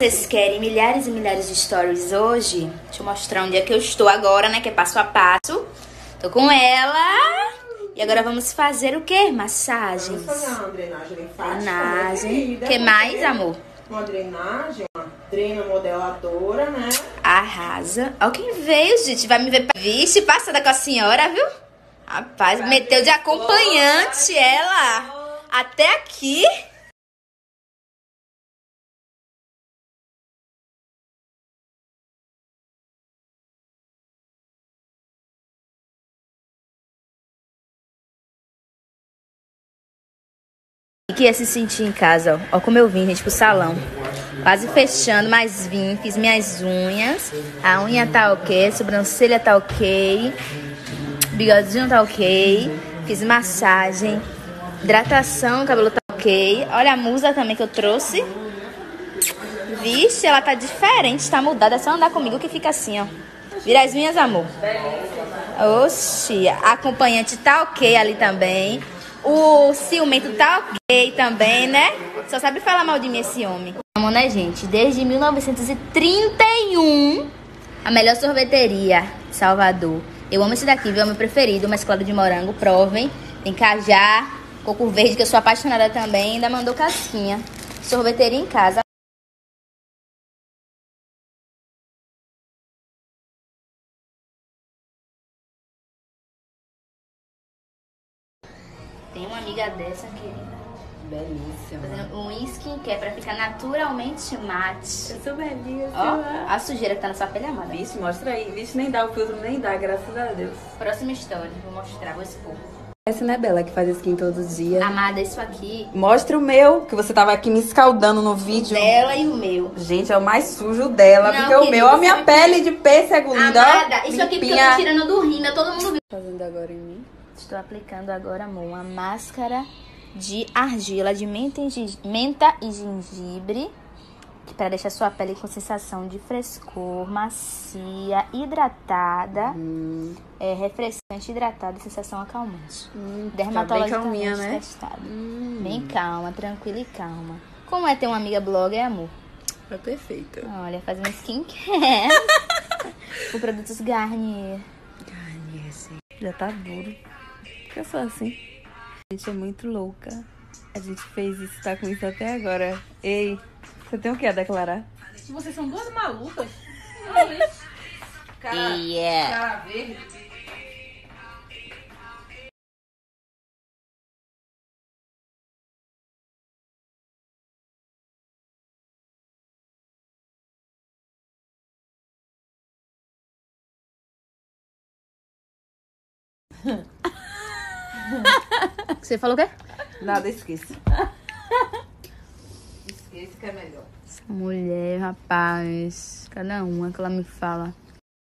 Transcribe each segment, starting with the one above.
Vocês querem milhares e milhares de stories hoje? Deixa eu mostrar onde é que eu estou agora, né? Que é passo a passo. Tô com ela. E agora vamos fazer o quê? Massagens. Vamos fazer uma drenagem linfática. Drenagem. O que mais, amor? Uma drenagem, uma drena modeladora, né? Arrasa. Ó quem veio, gente. Vai me ver. Vixe, passada com a senhora, viu? Rapaz, meteu de acompanhante ela. Até aqui. Que ia se sentir em casa, ó. Ó como eu vim, gente, pro salão. Quase fechando, mas vim, fiz minhas unhas. A unha tá ok, sobrancelha tá ok, bigodinho tá ok. Fiz massagem, hidratação, cabelo tá ok. Olha a musa também que eu trouxe. Vixe, ela tá diferente, tá mudada. É só andar comigo que fica assim, ó. Vira as unhas, amor. Oxi, a acompanhante tá ok ali também. O ciumento tá ok também, né? Só sabe falar mal de mim esse homem. Vamos, né, gente? Desde 1931, a melhor sorveteria de Salvador. Eu amo esse daqui, viu? É o meu preferido, mesclado de morango. Provem. Tem cajá, coco verde, que eu sou apaixonada também. Ainda mandou casquinha. Sorveteria em casa. Tem uma amiga dessa, querida. Belíssima. Fazendo um skincare pra ficar naturalmente mate. Eu sou belíssima. Ó, a sujeira que tá na sua pele, amada. Vixe, mostra aí. Vixe, nem dá o filtro, nem dá, graças a Deus. Próxima história, vou mostrar, vou expor. Essa não é Bela que faz skin todos os dias. Amada, isso aqui, Mostra o meu, que você tava aqui me escaldando no vídeo. dela e o meu. Gente, é o mais sujo dela, Não, porque o querida, meu, a minha isso pele de pêssego linda, ó. Amada, isso aqui porque eu limpinha. tô tirando do rim, né? Todo mundo viu. Fazendo agora em mim. Estou aplicando agora, amor, uma máscara de argila de menta e gengibre, que para deixar sua pele com sensação de frescor, macia, hidratada, refrescante, hidratada e sensação acalmante. Dermatologicamente bem calminha, né? testada. Bem calma, tranquila e calma. Como é ter uma amiga blogger, amor? É perfeita. Olha, fazendo skincare. Com produtos Garnier. Garnier, sim. Já tá duro. Porque eu sou assim. A gente é muito louca. A gente fez isso, tá com isso até agora. Ei, você tem o que a declarar? Vocês são duas malucas. Cara, cara verde. Você falou o quê? Nada, esqueça. Esquece que é melhor. Essa mulher, rapaz. Cada uma que ela me fala.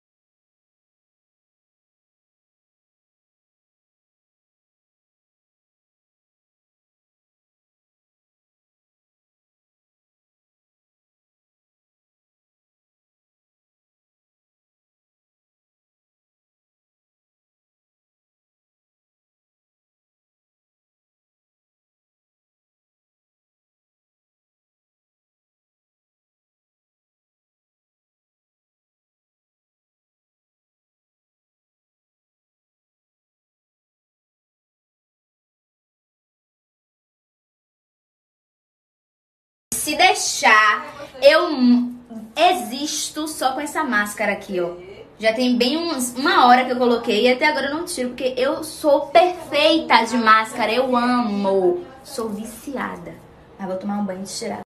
Se deixar, eu existo só com essa máscara aqui, ó. Já tem bem uma hora que eu coloquei e até agora eu não tiro, porque eu sou perfeita de máscara, eu amo. Sou viciada. Mas vou tomar um banho de tirar.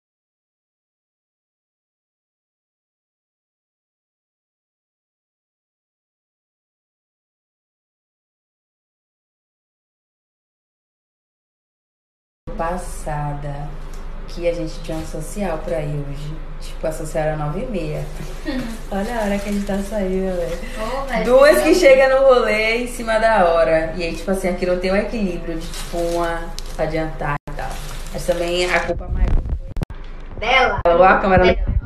Passada que a gente tinha um social pra ir hoje. Tipo, a social era 9h30. Olha a hora que a gente tá saindo, velho. Duas que chegam no rolê em cima da hora. E aí, tipo assim, aquilo tem um equilíbrio de tipo uma adiantar e tal. Mas também a culpa maior Dela? foi a câmera.